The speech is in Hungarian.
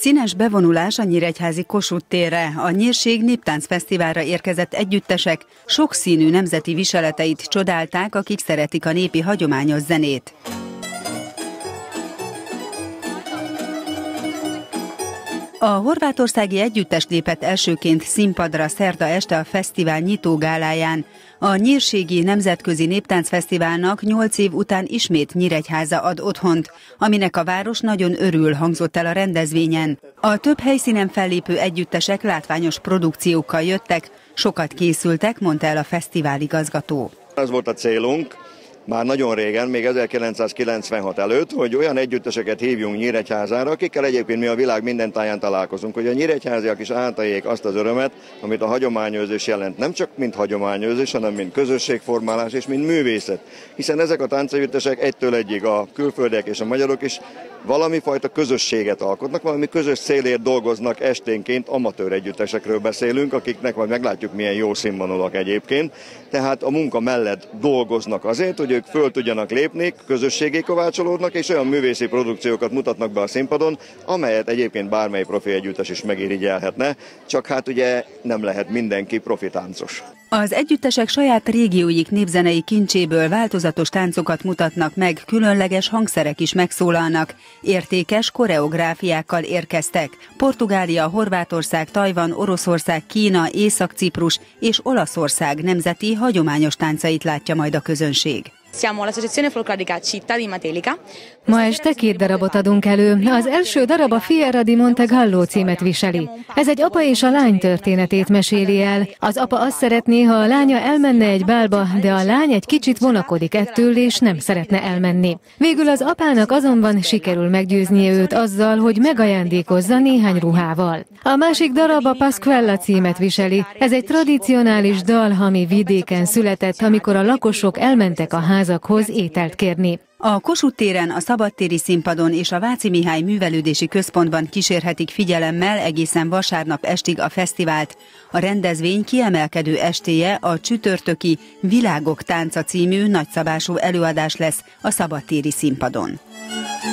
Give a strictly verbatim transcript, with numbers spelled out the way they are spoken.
Színes bevonulás a nyíregyházi Kossuth térre. A Nyírség Néptáncfesztiválra érkezett együttesek sokszínű nemzeti viseleteit csodálták, akik szeretik a népi hagyományos zenét. A horvátországi együttes lépett elsőként színpadra szerda este a fesztivál nyitógáláján. A Nyírségi Nemzetközi Néptáncfesztiválnak nyolc év után ismét Nyíregyháza ad otthont, aminek a város nagyon örül, hangzott el a rendezvényen. A több helyszínen fellépő együttesek látványos produkciókkal jöttek, sokat készültek, mondta el a fesztivál igazgató. Ez volt a célunk. Már nagyon régen, még ezerkilencszázkilencvenhat előtt, hogy olyan együtteseket hívjunk Nyíregyházára, akikkel egyébként mi a világ minden táján találkozunk, hogy a nyíregyháziak is átéljék azt az örömet, amit a hagyományőrzés jelent, nem csak mint hagyományőrzés, hanem mint közösségformálás és mint művészet. Hiszen ezek a táncegyüttesek egytől egyig, a külföldiek és a magyarok is valami fajta közösséget alkotnak, valami közös célért dolgoznak esténként, amatőr együttesekről beszélünk, akiknek majd meglátjuk, milyen jó színvonalak egyébként. Tehát a munka mellett dolgoznak azért, hogy ők föl tudjanak lépni, közösségé kovácsolódnak, és olyan művészi produkciókat mutatnak be a színpadon, amelyet egyébként bármely profi együttes is megirigyelhetne, csak hát ugye nem lehet mindenki profi táncos. Az együttesek saját régióik népzenei kincséből változatos táncokat mutatnak meg, különleges hangszerek is megszólalnak, értékes koreográfiákkal érkeztek. Portugália, Horvátország, Tajvan, Oroszország, Kína, Észak-Ciprus és Olaszország nemzeti hagyományos táncait látja majd a közönség. Ma este két darabot adunk elő. Az első darab a Fiera di Montegallo címet viseli. Ez egy apa és a lány történetét meséli el. Az apa azt szeretné, ha a lánya elmenne egy bálba, de a lány egy kicsit vonakodik ettől, és nem szeretne elmenni. Végül az apának azonban sikerül meggyőznie őt azzal, hogy megajándékozza néhány ruhával. A másik darab a Pasquella címet viseli. Ez egy tradicionális dal, ami vidéken született, amikor a lakosok elmentek a házakhoz ételt kérni. A Kossuth téren, a Szabadtéri Színpadon és a Váci Mihály Művelődési Központban kísérhetik figyelemmel egészen vasárnap estig a fesztivált. A rendezvény kiemelkedő estéje a csütörtöki Világok tánca című nagyszabású előadás lesz a Szabadtéri Színpadon.